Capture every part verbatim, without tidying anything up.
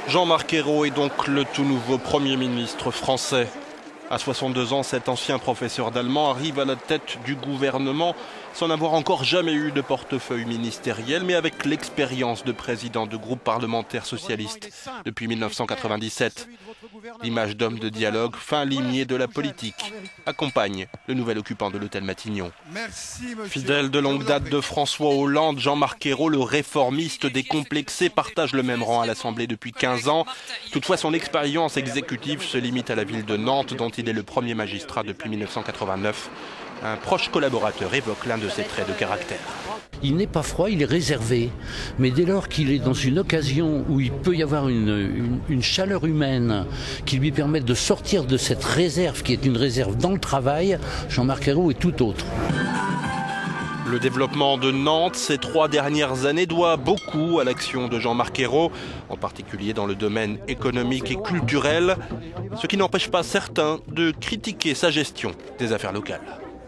Jean-Marc Ayrault est donc le tout nouveau Premier ministre français. À soixante-deux ans, cet ancien professeur d'allemand arrive à la tête du gouvernement sans n'avoir encore jamais eu de portefeuille ministériel, mais avec l'expérience de président de groupe parlementaire socialiste depuis mille neuf cent quatre-vingt-dix-sept. L'image d'homme de dialogue, fin limier de la politique, accompagne le nouvel occupant de l'hôtel Matignon. Fidèle de longue date de François Hollande, Jean-Marc Ayrault, le réformiste décomplexé, partage le même rang à l'Assemblée depuis quinze ans. Toutefois, son expérience exécutive se limite à la ville de Nantes, dont il est le premier magistrat depuis mille neuf cent quatre-vingt-neuf. Un proche collaborateur évoque l'un de ses traits de caractère. Il n'est pas froid, il est réservé. Mais dès lors qu'il est dans une occasion où il peut y avoir une, une, une chaleur humaine qui lui permette de sortir de cette réserve qui est une réserve dans le travail, Jean-Marc Ayrault est tout autre. Le développement de Nantes ces trois dernières années doit beaucoup à l'action de Jean-Marc Ayrault, en particulier dans le domaine économique et culturel, ce qui n'empêche pas certains de critiquer sa gestion des affaires locales.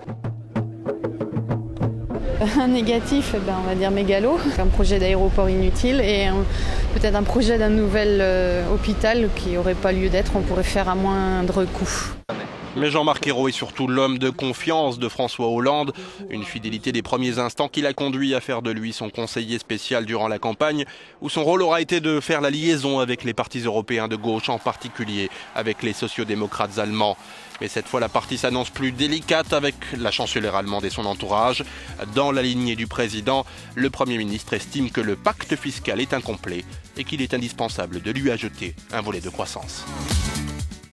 Un négatif, ben on va dire mégalo, un projet d'aéroport inutile et peut-être un projet d'un nouvel euh, hôpital qui n'aurait pas lieu d'être, on pourrait faire à moindre coût. Mais Jean-Marc Ayrault est surtout l'homme de confiance de François Hollande, une fidélité des premiers instants qui l'a conduit à faire de lui son conseiller spécial durant la campagne, où son rôle aura été de faire la liaison avec les partis européens de gauche, en particulier avec les sociodémocrates allemands. Mais cette fois, la partie s'annonce plus délicate avec la chancelière allemande et son entourage. Dans la lignée du président, le Premier ministre estime que le pacte fiscal est incomplet et qu'il est indispensable de lui ajouter un volet de croissance.